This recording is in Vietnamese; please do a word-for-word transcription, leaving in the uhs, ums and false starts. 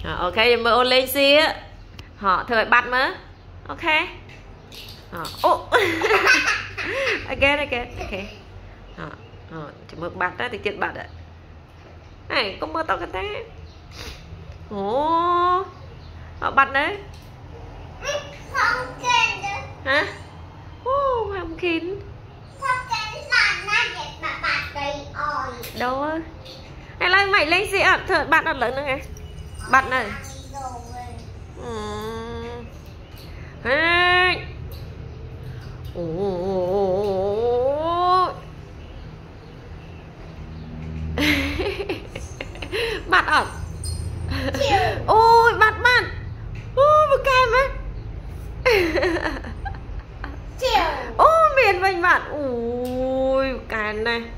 Ok mơ ôn lên xí họ thời bắt mớ ok ô again again ok chỉ mơ bắt đó thì chết bắt ạ này có mơ tao cái té ồ họ bắt đấy không kén nữa hả ô không kín không kén là na vậy mà bắt đầy ỏi đâu ơi hay là mày lên xí ạ thời bắt nó lớn nữa nghe bắt này hey. Oh. Bắt ở ôi bắt bắt ôi một kem ấy ôi miền vành bạn ui cái này